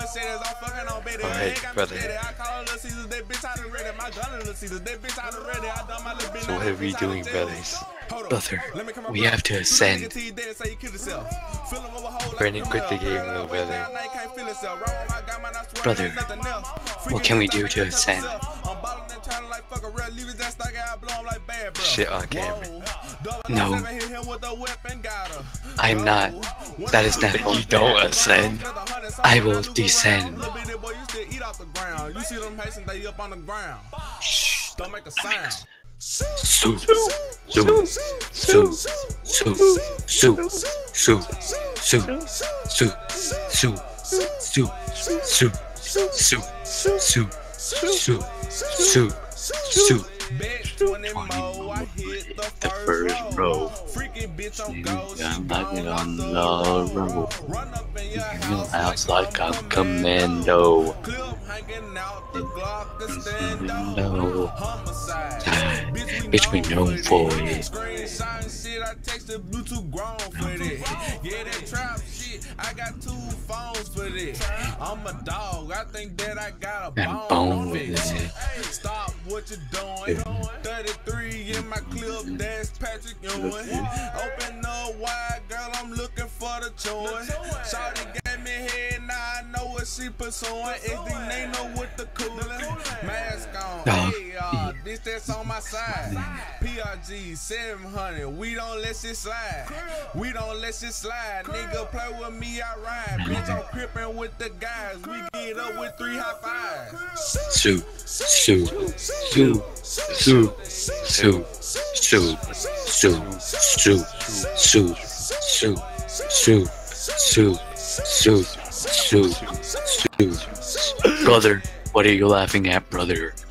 Alright, brother. So what are we doing, brothers? Brother, we have to ascend. Brandon, quit the game, little brother. Brother, what can we do to ascend? Shit on camera. No. I'm not. That is not. You don't ascend. I will descend. Shh. Don't make a sound. Soup, soup, soup, soup, soup, soup, soup, soup, soup, soup, soup, soup, soup, soup, soup, soup. The first row. I'm knocking on the rumble. You house like a commando. No. Bitch, we known for it. I got 2 phones for this. I'm a dog. I think that I got a bone with it. Stop what you doing. 33 in my clip. That's Patrick Ewing. Open up wide, girl. I'm looking for the choice. Shawty gave me head. Now I know what she pursuing. SD they know what the coolin'. Mask on. Hey, this that's on my side. PRG 700. We don't let shit slide. We don't let shit slide. Nigga play with me, I ride. Bitch, I'm crippin' with the guys. We get up with 3 high fives. Shoot, shoot, shoot, shoot, shoot, shoot, shoot, shoot, shoot, shoot, shoot, shoot, shoot, shoot, shoot. Brother, what are you laughing at, brother?